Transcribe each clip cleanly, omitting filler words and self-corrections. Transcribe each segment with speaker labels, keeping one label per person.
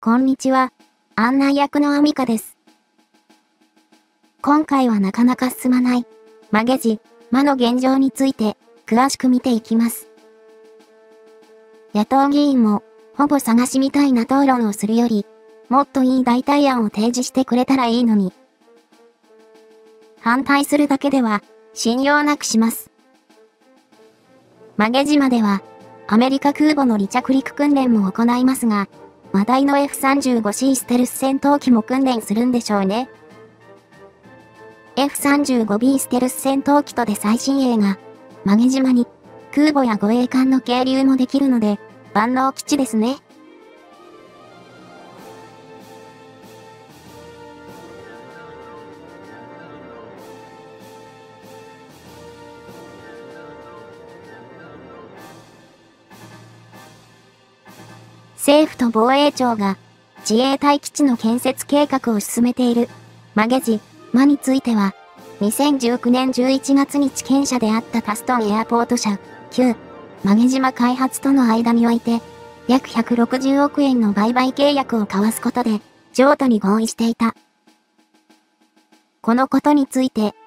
Speaker 1: こんにちは。案内役のアミカです。今回はなかなか進まない、マゲジマの現状について、詳しく見ていきます。野党議員も、ほぼ探しみたいな討論をするより、もっといい代替案を提示してくれたらいいのに。反対するだけでは、信用なくします。マゲ島では、アメリカ空母の離着陸訓練も行いますが、話題の F-35C ステルス戦闘機も訓練するんでしょうね。F-35B ステルス戦闘機とで最新鋭が、マゲ島に空母や護衛艦の係留もできるので、万能基地ですね。政府と防衛庁が自衛隊基地の建設計画を進めているマゲジマについては、2019年11月に地権者であったタストンエアポート社旧マゲ島開発との間において約160億円の売買契約を交わすことで譲渡に合意していた。このことについて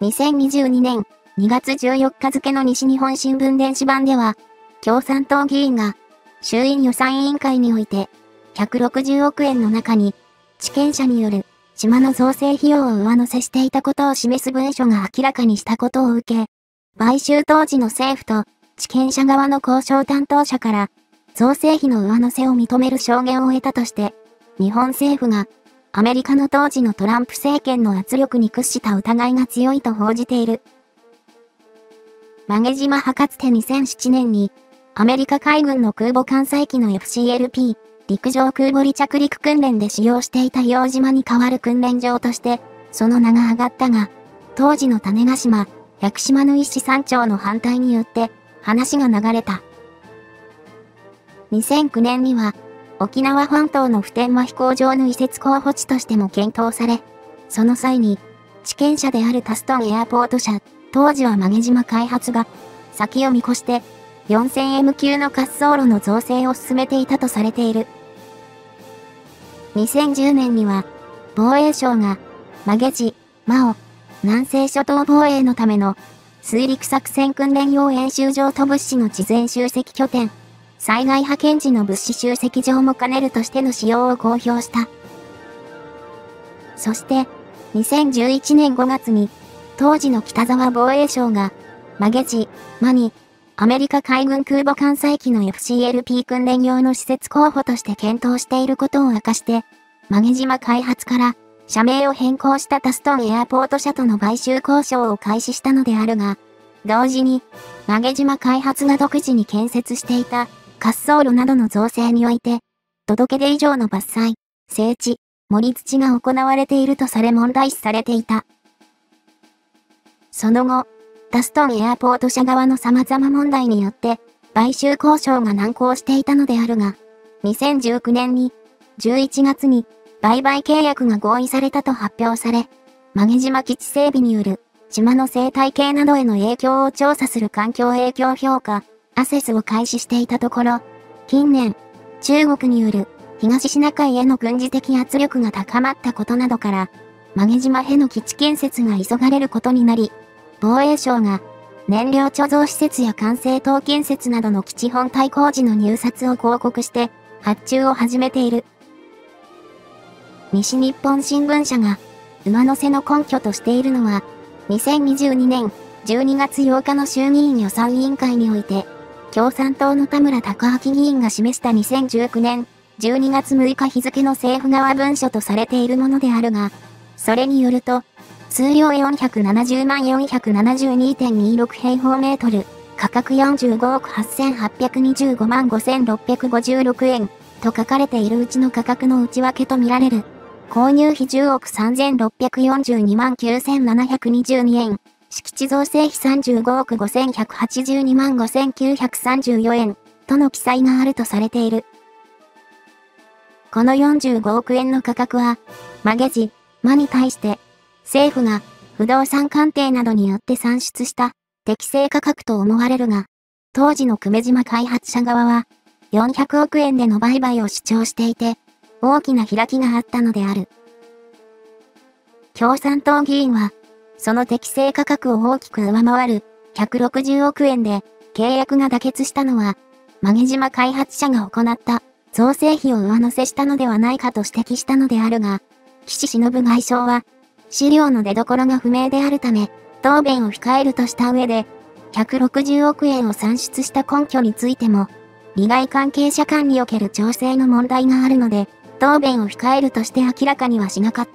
Speaker 1: 2022年2月14日付の西日本新聞電子版では、共産党議員が衆院予算委員会において、160億円の中に、地権者による島の造成費用を上乗せしていたことを示す文書が明らかにしたことを受け、買収当時の政府と地権者側の交渉担当者から、造成費の上乗せを認める証言を得たとして、日本政府がアメリカの当時のトランプ政権の圧力に屈した疑いが強いと報じている。マゲ島はかつて2007年に、アメリカ海軍の空母艦載機の FCLP、陸上空母離着陸訓練で使用していた硫黄島に代わる訓練場として、その名が挙がったが、当時の種子島、屋久島の一市三町の反対によって、話が流れた。2009年には、沖縄本島の普天間飛行場の移設候補地としても検討され、その際に、地権者であるタストンエアポート社、当時はマゲ島開発が、先を見越して、4000M 級の滑走路の造成を進めていたとされている。2010年には、防衛省が、マゲジマを、南西諸島防衛のための、水陸作戦訓練用演習場と物資の事前集積拠点、災害派遣時の物資集積場も兼ねるとしての使用を公表した。そして、2011年5月に、当時の北沢防衛省が、マゲジマに、アメリカ海軍空母艦載機の FCLP 訓練用の施設候補として検討していることを明かして、マゲ島開発から社名を変更したタストンエアポート社との買収交渉を開始したのであるが、同時に、マゲ島開発が独自に建設していた滑走路などの造成において、届け出以上の伐採、整地、盛り土が行われているとされ問題視されていた。その後、タストンエアポート社側の様々問題によって、買収交渉が難航していたのであるが、2019年に、11月に、売買契約が合意されたと発表され、マゲ島基地整備による、島の生態系などへの影響を調査する環境影響評価、アセスを開始していたところ、近年、中国による、東シナ海への軍事的圧力が高まったことなどから、マゲ島への基地建設が急がれることになり、防衛省が燃料貯蔵施設や管制塔建設などの基地本体工事の入札を広告して発注を始めている。西日本新聞社が馬の背の根拠としているのは、2022年12月8日の衆議院予算委員会において、共産党の田村貴昭議員が示した2019年12月6日日付の政府側文書とされているものであるが、それによると、数量470万472.26 平方メートル、価格45億8825万5656円と書かれているうちの価格の内訳とみられる。購入費10億3642万9722円、敷地造成費35億5182万5934円との記載があるとされている。この45億円の価格は、マゲジマに対して、政府が不動産鑑定などによって算出した適正価格と思われるが、当時の久米島開発者側は400億円での売買を主張していて、 大きな開きがあったのである。共産党議員は、その適正価格を大きく上回る160億円で契約が妥結したのは、馬毛島開発者が行った造成費を上乗せしたのではないかと指摘したのであるが、岸忍外相は、資料の出所が不明であるため、答弁を控えるとした上で、160億円を算出した根拠についても、利害関係者間における調整の問題があるので、答弁を控えるとして明らかにはしなかった。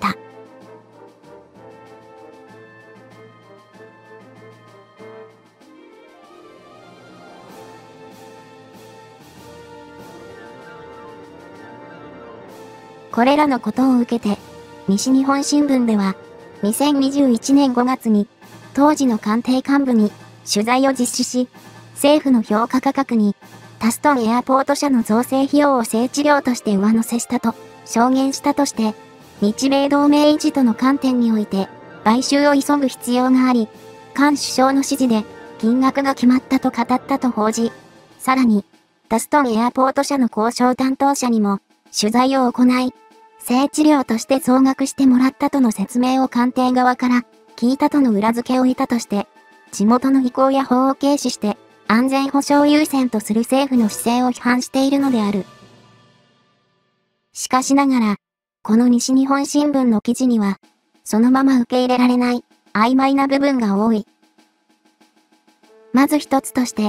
Speaker 1: これらのことを受けて、西日本新聞では、2021年5月に、当時の官邸幹部に取材を実施し、政府の評価価格に、タストンエアポート社の造成費用を整地料として上乗せしたと証言したとして、日米同盟維持との観点において、買収を急ぐ必要があり、菅首相の指示で金額が決まったと語ったと報じ、さらに、タストンエアポート社の交渉担当者にも取材を行い、整地料として増額してもらったとの説明を官邸側から聞いたとの裏付けを得たとして、地元の意向や法を軽視して安全保障優先とする政府の姿勢を批判しているのである。しかしながら、この西日本新聞の記事には、そのまま受け入れられない曖昧な部分が多い。まず一つとして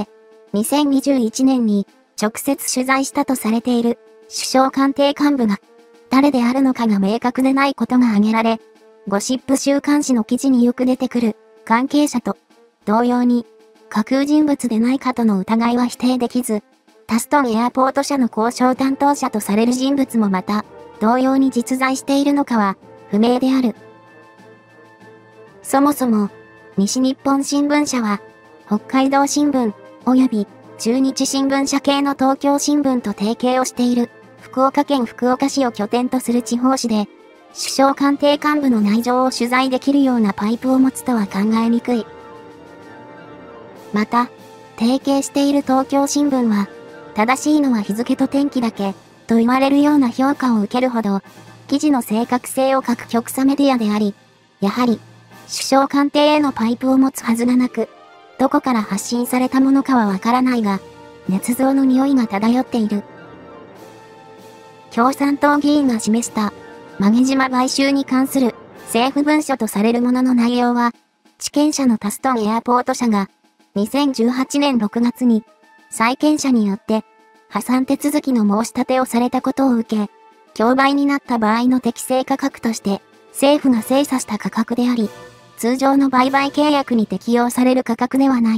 Speaker 1: 、2021年に直接取材したとされている首相官邸幹部が、誰であるのかが明確でないことが挙げられ、ゴシップ週刊誌の記事によく出てくる関係者と同様に架空人物でないかとの疑いは否定できず、タストンエアポート社の交渉担当者とされる人物もまた同様に実在しているのかは不明である。そもそも西日本新聞社は北海道新聞及び中日新聞社系の東京新聞と提携をしている福岡県福岡市を拠点とする地方紙で、首相官邸幹部の内情を取材できるようなパイプを持つとは考えにくい。また、提携している東京新聞は、正しいのは日付と天気だけ、と言われるような評価を受けるほど、記事の正確性を欠く極左メディアであり、やはり、首相官邸へのパイプを持つはずがなく、どこから発信されたものかはわからないが、捏造の匂いが漂っている。共産党議員が示した馬毛島買収に関する政府文書とされるものの内容は、地権者のタストンエアポート社が2018年6月に債権者によって破産手続きの申し立てをされたことを受け、競売になった場合の適正価格として政府が精査した価格であり、通常の売買契約に適用される価格ではない。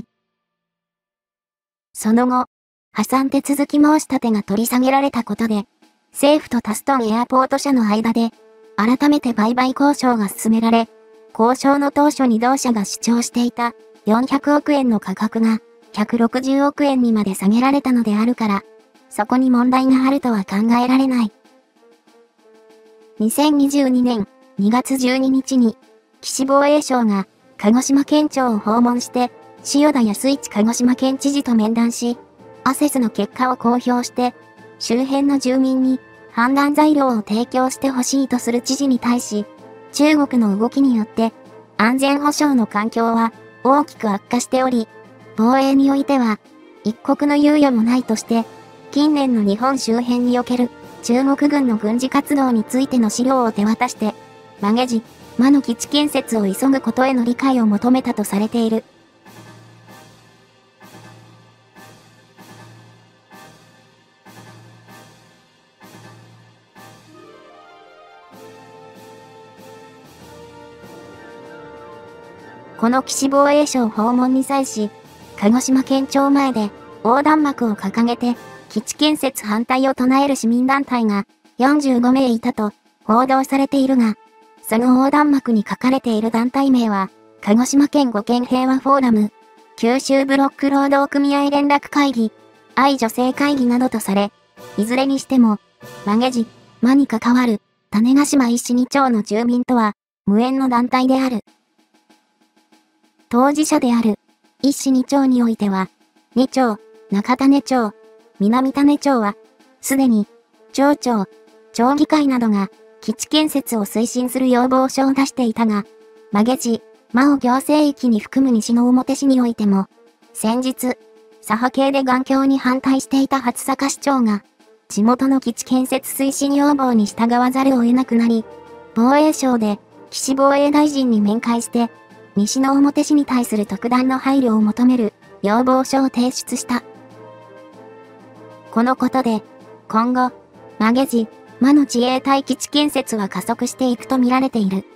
Speaker 1: その後、破産手続き申し立てが取り下げられたことで、政府とタストンエアポート社の間で、改めて売買交渉が進められ、交渉の当初に同社が主張していた400億円の価格が160億円にまで下げられたのであるから、そこに問題があるとは考えられない。2022年2月12日に、岸防衛省が鹿児島県庁を訪問して、塩田康一鹿児島県知事と面談し、アセスの結果を公表して、周辺の住民に判断材料を提供してほしいとする知事に対し、中国の動きによって安全保障の環境は大きく悪化しており、防衛においては一刻の猶予もないとして、近年の日本周辺における中国軍の軍事活動についての資料を手渡して、馬毛島の基地建設を急ぐことへの理解を求めたとされている。この岸防衛省訪問に際し、鹿児島県庁前で横断幕を掲げて基地建設反対を唱える市民団体が45名いたと報道されているが、その横断幕に書かれている団体名は、鹿児島県護県平和フォーラム、九州ブロック労働組合連絡会議、愛女性会議などとされ、いずれにしても、馬毛島に関わる種子島1市2町の住民とは無縁の団体である。当事者である1市2町においては、2町、中種町、南種町は、すでに町長、 町議会などが基地建設を推進する要望書を出していたが、曲地、真央行政域に含む西之表市においても、先日、左派系で頑強に反対していた初坂市長が、地元の基地建設推進要望に従わざるを得なくなり、防衛省で岸防衛大臣に面会して、西之表市に対する特段の配慮を求める要望書を提出した。このことで、今後、曲地、真の自衛隊基地建設は加速していくと見られている。